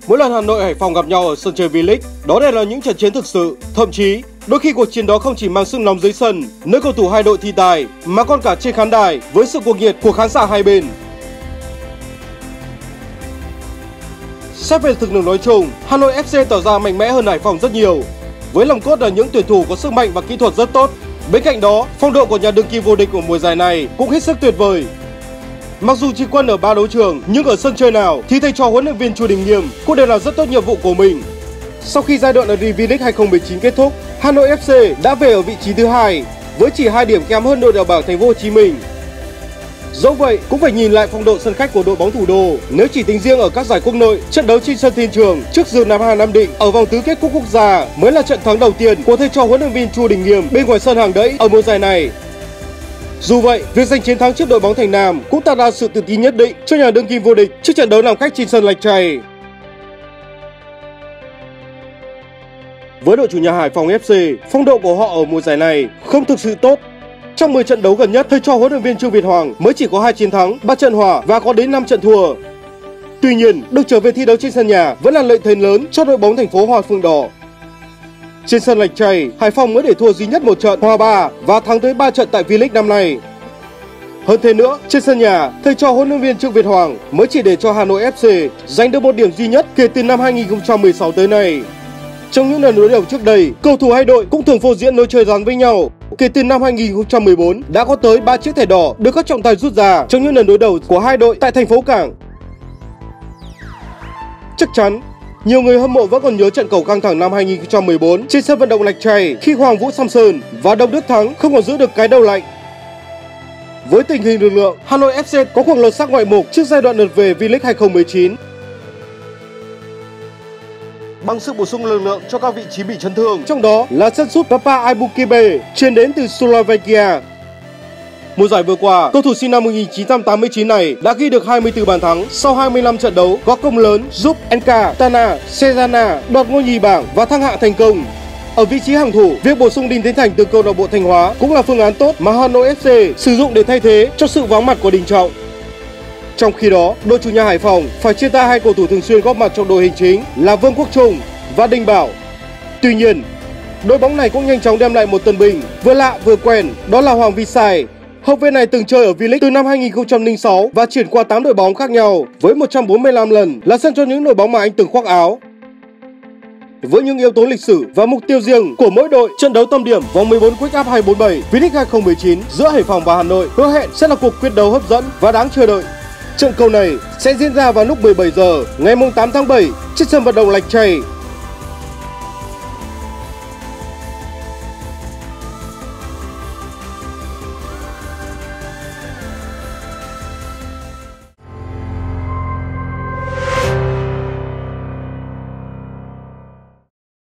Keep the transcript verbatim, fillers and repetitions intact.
Mỗi lần Hà Nội Hải Phòng gặp nhau ở sân chơi V-League, đó đều là những trận chiến thực sự. Thậm chí, đôi khi cuộc chiến đó không chỉ mang sức nóng dưới sân, nơi cầu thủ hai đội thi tài, mà còn cả trên khán đài với sự cuồng nhiệt của khán giả hai bên. Xét về thực lực nói chung, Hà Nội ép xê tỏ ra mạnh mẽ hơn Hải Phòng rất nhiều, với lòng cốt là những tuyển thủ có sức mạnh và kỹ thuật rất tốt. Bên cạnh đó, phong độ của nhà đương kim vô địch của mùa giải này cũng hết sức tuyệt vời. Mặc dù chỉ quân ở ba đấu trường, nhưng ở sân chơi nào thì thầy trò huấn luyện viên Chu Đình Nghiêm cũng đều làm rất tốt nhiệm vụ của mình. Sau khi giai đoạn ở V-League hai không một chín kết thúc, Hà Nội ép xê đã về ở vị trí thứ hai với chỉ hai điểm kém hơn đội đầu bảng Thành phố Hồ Chí Minh. Dẫu vậy, cũng phải nhìn lại phong độ sân khách của đội bóng thủ đô. Nếu chỉ tính riêng ở các giải quốc nội, trận đấu trên sân Thiên Trường trước Dương Nam Hà Nam Định ở vòng tứ kết cúp quốc gia mới là trận thắng đầu tiên của thầy trò huấn luyện viên Chu Đình Nghiêm bên ngoài sân hàng đẫy ở mùa giải này. Dù vậy, việc giành chiến thắng trước đội bóng Thành Nam cũng tạo ra sự tự tin nhất định cho nhà đương kim vô địch trước trận đấu làm khách trên sân Lạch Tray. Với đội chủ nhà Hải Phòng ép xê, phong độ của họ ở mùa giải này không thực sự tốt. Trong mười trận đấu gần nhất, thầy trò huấn luyện viên Trương Việt Hoàng mới chỉ có hai chiến thắng, ba trận hòa và có đến năm trận thua. Tuy nhiên, được trở về thi đấu trên sân nhà vẫn là lợi thế lớn cho đội bóng thành phố Hoa Phượng Đỏ. Trên sân Lạch Tray, Hải Phòng mới để thua duy nhất một trận, hòa ba và thắng tới ba trận tại V-League năm nay. Hơn thế nữa, trên sân nhà, thầy trò huấn luyện viên Trương Việt Hoàng mới chỉ để cho Hà Nội ép xê giành được một điểm duy nhất kể từ năm hai nghìn không trăm mười sáu tới nay. Trong những lần đối đầu trước đây, cầu thủ hai đội cũng thường phô diễn lối chơi rắn với nhau. Kể từ năm hai nghìn không trăm mười bốn, đã có tới ba chiếc thẻ đỏ được các trọng tài rút ra trong những lần đối đầu của hai đội tại thành phố Cảng. Chắc chắn, nhiều người hâm mộ vẫn còn nhớ trận cầu căng thẳng năm hai nghìn không trăm mười bốn trên sân vận động Lạch Tray khi Hoàng Vũ Samson và Đông Đức Thắng không còn giữ được cái đầu lạnh. Với tình hình lực lượng, Hà Nội ép xê có cuộc lột xác ngoại mục trước giai đoạn lượt về V-League hai không một chín. Bằng sự bổ sung lực lượng cho các vị trí bị chấn thương, trong đó là chân sút Papa Ibukibe chuyển đến từ Slovakia. Mùa giải vừa qua, cầu thủ sinh năm một nghìn chín trăm tám mươi chín này đã ghi được hai mươi tư bàn thắng sau hai mươi lăm trận đấu, có công lớn giúp Enka Tana Sejana đoạt ngôi nhì bảng và thăng hạng thành công. Ở vị trí hàng thủ, việc bổ sung Đinh Tiến Thành từ câu lạc bộ Thanh Hóa cũng là phương án tốt mà Hà Nội ép xê sử dụng để thay thế cho sự vắng mặt của Đình Trọng. Trong khi đó, đội chủ nhà Hải Phòng phải chia tay hai cầu thủ thường xuyên góp mặt trong đội hình chính là Vương Quốc Trung và Đình Bảo. Tuy nhiên, đội bóng này cũng nhanh chóng đem lại một tân binh vừa lạ vừa quen, đó là Hoàng Vi Sai. Hậu vệ này từng chơi ở V-League từ năm hai nghìn không trăm lẻ sáu và chuyển qua tám đội bóng khác nhau với một trăm bốn mươi lăm lần là sân cho những đội bóng mà anh từng khoác áo. Với những yếu tố lịch sử và mục tiêu riêng của mỗi đội, trận đấu tâm điểm vòng mười bốn Quick Up hai bốn bảy V-League hai không một chín giữa Hải Phòng và Hà Nội hứa hẹn sẽ là cuộc quyết đấu hấp dẫn và đáng chờ đợi. Trận cầu này sẽ diễn ra vào lúc mười bảy giờ ngày tám tháng bảy trên sân vận động Lạch Tray.